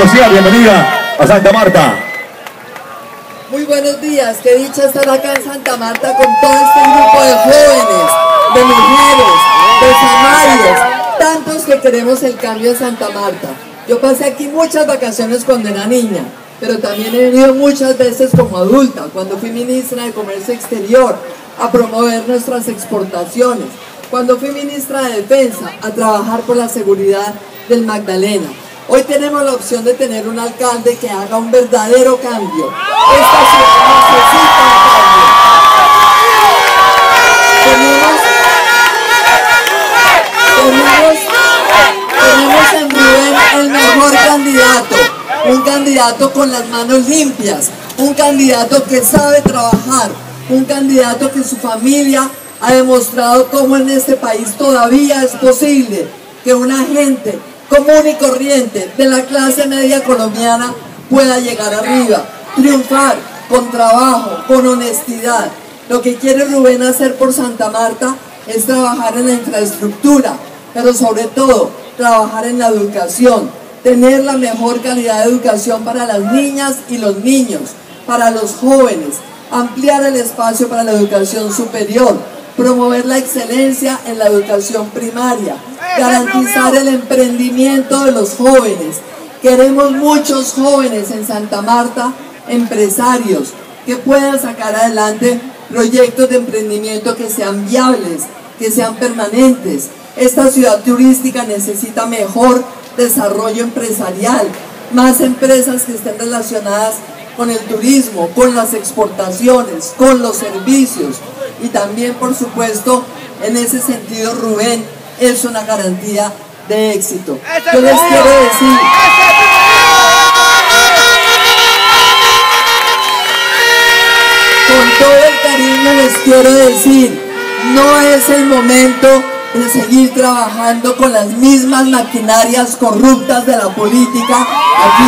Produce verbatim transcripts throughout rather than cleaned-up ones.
Lucía, bienvenida a Santa Marta. Muy buenos días, qué dicha estar acá en Santa Marta con todo este grupo de jóvenes, de mujeres, de samarios, tantos que queremos el cambio en Santa Marta. Yo pasé aquí muchas vacaciones cuando era niña, pero también he venido muchas veces como adulta, cuando fui ministra de Comercio Exterior, a promover nuestras exportaciones, cuando fui ministra de Defensa, a trabajar por la seguridad del Magdalena. Hoy tenemos la opción de tener un alcalde que haga un verdadero cambio. Esta ciudad necesita un cambio. Tenemos, tenemos, tenemos en Rubén el mejor candidato, un candidato con las manos limpias, un candidato que sabe trabajar, un candidato que su familia ha demostrado cómo en este país todavía es posible que una gente común y corriente de la clase media colombiana pueda llegar arriba, triunfar con trabajo, con honestidad. Lo que quiere Rubén hacer por Santa Marta es trabajar en la infraestructura, pero sobre todo trabajar en la educación, tener la mejor calidad de educación para las niñas y los niños, para los jóvenes, ampliar el espacio para la educación superior, promover la excelencia en la educación primaria, garantizar el emprendimiento de los jóvenes. Queremos muchos jóvenes en Santa Marta, empresarios, que puedan sacar adelante proyectos de emprendimiento que sean viables, que sean permanentes. Esta ciudad turística necesita mejor desarrollo empresarial, más empresas que estén relacionadas con el turismo, con las exportaciones, con los servicios. Y también, por supuesto, en ese sentido, Rubén es una garantía de éxito. Yo les quiero decir, con todo el cariño les quiero decir, no es el momento de seguir trabajando con las mismas maquinarias corruptas de la política aquí.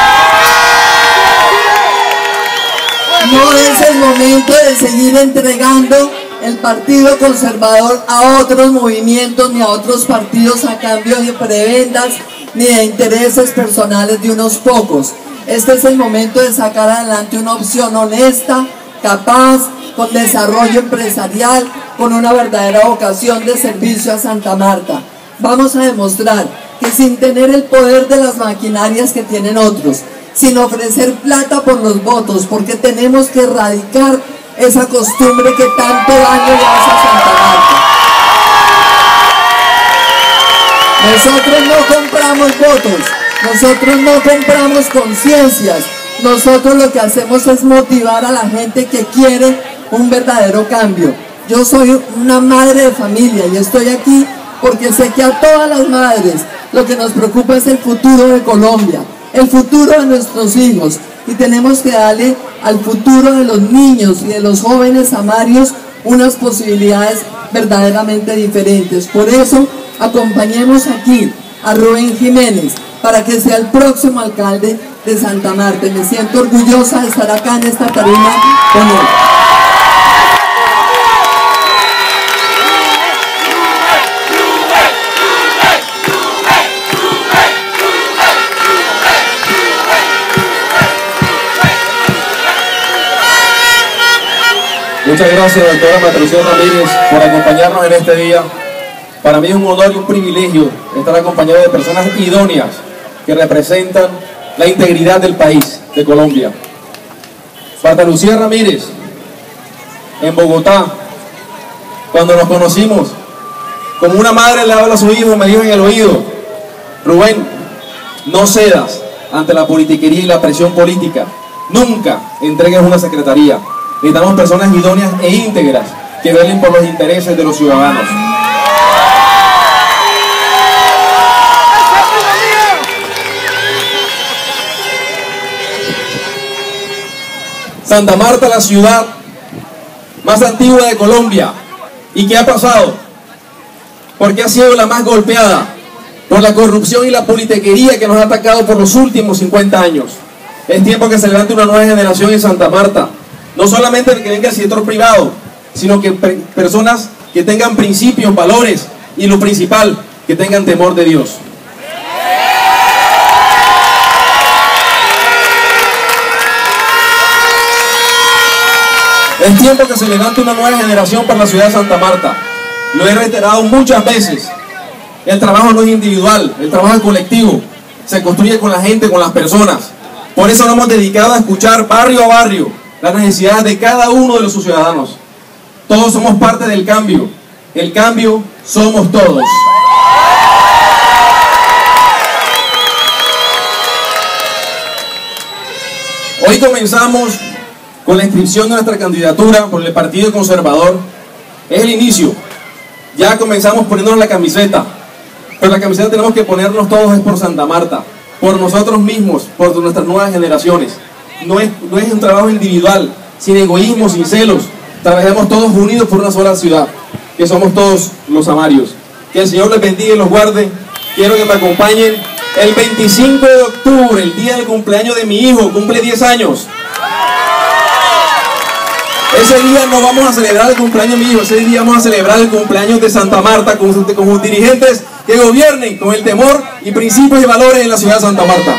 No es el momento de seguir entregando el Partido Conservador a otros movimientos ni a otros partidos a cambio de prebendas ni de intereses personales de unos pocos. Este es el momento de sacar adelante una opción honesta, capaz, con desarrollo empresarial, con una verdadera vocación de servicio a Santa Marta. Vamos a demostrar que sin tener el poder de las maquinarias que tienen otros, sin ofrecer plata por los votos, porque tenemos que erradicar esa costumbre que tanto daño le hace a Santa Marta. Nosotros no compramos votos, nosotros no compramos conciencias, nosotros lo que hacemos es motivar a la gente que quiere un verdadero cambio. Yo soy una madre de familia y estoy aquí porque sé que a todas las madres lo que nos preocupa es el futuro de Colombia, el futuro de nuestros hijos, y tenemos que darle al futuro de los niños y de los jóvenes samarios unas posibilidades verdaderamente diferentes. Por eso acompañemos aquí a Rubén Jiménez para que sea el próximo alcalde de Santa Marta. Me siento orgullosa de estar acá en esta tarima con él. Muchas gracias, doctora Matricia Ramírez, por acompañarnos en este día. Para mí es un honor y un privilegio estar acompañado de personas idóneas que representan la integridad del país, de Colombia. Marta Lucía Ramírez, en Bogotá, cuando nos conocimos, como una madre le habla a su hijo, me dijo en el oído: Rubén, no cedas ante la politiquería y la presión política. Nunca entregues una secretaría. Necesitamos personas idóneas e íntegras que velen por los intereses de los ciudadanos. Santa Marta, la ciudad más antigua de Colombia. ¿Y qué ha pasado? Porque ha sido la más golpeada por la corrupción y la politiquería que nos ha atacado por los últimos cincuenta años. Es tiempo que se levante una nueva generación en Santa Marta. No solamente que venga el sector privado, sino que personas que tengan principios, valores y lo principal, que tengan temor de Dios. Es tiempo que se levante una nueva generación para la ciudad de Santa Marta. Lo he reiterado muchas veces. El trabajo no es individual, el trabajo es colectivo. Se construye con la gente, con las personas. Por eso nos hemos dedicado a escuchar barrio a barrio las necesidades de cada uno de los ciudadanos. Todos somos parte del cambio. El cambio somos todos. Hoy comenzamos con la inscripción de nuestra candidatura por el Partido Conservador. Es el inicio. Ya comenzamos poniéndonos la camiseta. Pero la camiseta tenemos que ponernos todos es por Santa Marta, por nosotros mismos, por nuestras nuevas generaciones. No es, no es un trabajo individual, sin egoísmo, sin celos. Trabajemos todos unidos por una sola ciudad, que somos todos los amarios. Que el Señor les bendiga y los guarde. Quiero que me acompañen el veinticinco de octubre, el día del cumpleaños de mi hijo, cumple diez años. Ese día no vamos a celebrar el cumpleaños de mi hijo, ese día vamos a celebrar el cumpleaños de Santa Marta con, con sus dirigentes que gobiernen con el temor y principios y valores en la ciudad de Santa Marta.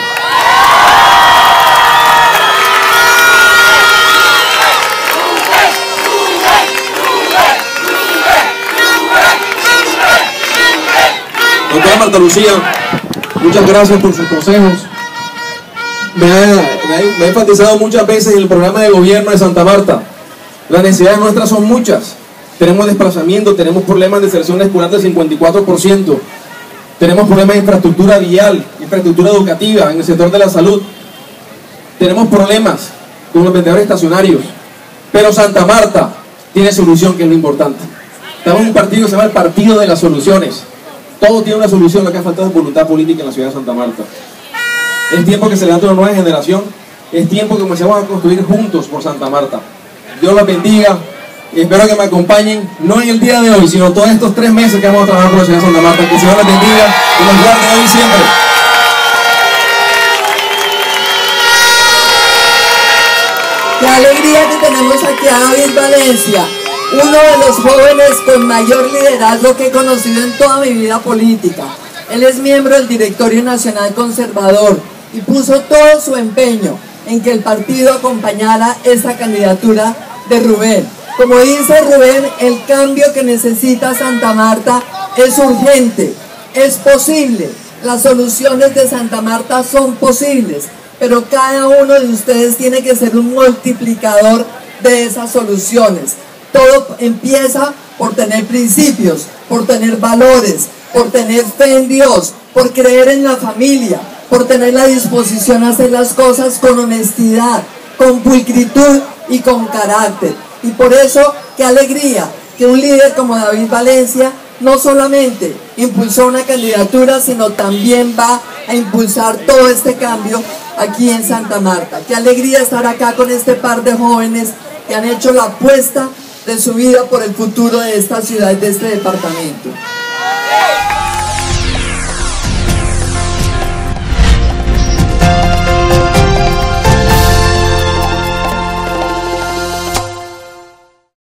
Doctora Marta Lucía, muchas gracias por sus consejos. Me ha, me ha, me ha enfatizado muchas veces en el programa de gobierno de Santa Marta. Las necesidades nuestras son muchas. Tenemos desplazamiento, tenemos problemas de deserción escolar del cincuenta y cuatro por ciento. Tenemos problemas de infraestructura vial, infraestructura educativa, en el sector de la salud. Tenemos problemas con los vendedores estacionarios. Pero Santa Marta tiene solución, que es lo importante. Tenemos un partido que se llama el Partido de las Soluciones. Todo tiene una solución, lo que ha faltado es voluntad política en la ciudad de Santa Marta. Es tiempo que se levante una nueva generación. Es tiempo que comencemos a construir juntos por Santa Marta. Dios los bendiga y espero que me acompañen, no en el día de hoy, sino todos estos tres meses que vamos a trabajar por la ciudad de Santa Marta. Que el Señor los bendiga y los guarde hoy y siempre. Qué alegría que tenemos aquí a David Valencia, uno de los jóvenes con mayor liderazgo que he conocido en toda mi vida política. Él es miembro del Directorio Nacional Conservador y puso todo su empeño en que el partido acompañara esta candidatura de Rubén. Como dice Rubén, el cambio que necesita Santa Marta es urgente, es posible. Las soluciones de Santa Marta son posibles, pero cada uno de ustedes tiene que ser un multiplicador de esas soluciones. Todo empieza por tener principios, por tener valores, por tener fe en Dios, por creer en la familia, por tener la disposición a hacer las cosas con honestidad, con pulcritud y con carácter. Y por eso, qué alegría que un líder como David Valencia no solamente impulsó una candidatura, sino también va a impulsar todo este cambio aquí en Santa Marta. Qué alegría estar acá con este par de jóvenes que han hecho la apuesta de su vida por el futuro de esta ciudad y de este departamento.